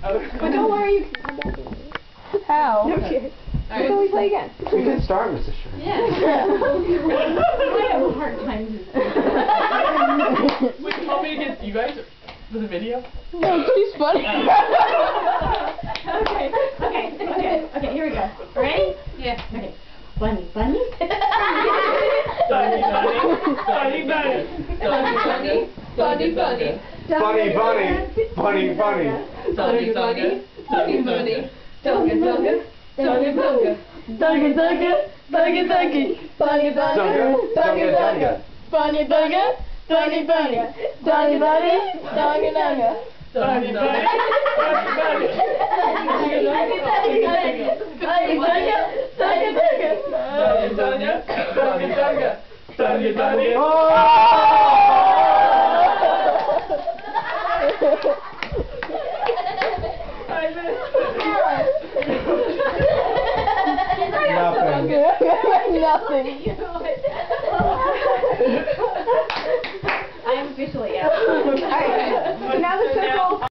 But don't worry, you can come back in. How? No shit. Alright. So we play again. We can start, Mrs. Sherman. Yeah. I have a hard time. Wait, you want me to get you guys for the video? No, she's funny. Okay, here we go. Ready? Yeah. Okay. Bunny. Bunny, bunny. Bunny, bunny. Bunny, bunny. Bunny, bunny. Bunny, bunny. Bunny, bunny. Bunny, bunny. Bunny, bunny. Dunga, dunga. Dunga, dunga. Dunga, dunga. Dunga, dunga. Bunny, bunny. Dunga, dunga, dunga. Bunny, bunny. Bunny, bunny. Bunny, bunny. Dunga, dunga. Bunny, bunny. Bunny, bunny. Bunny, bunny. Dunga, dunga. Bunny, bunny. Bunny, bunny. Bunny, bunny. Nothing. I'm officially out. Alright, so now the circle.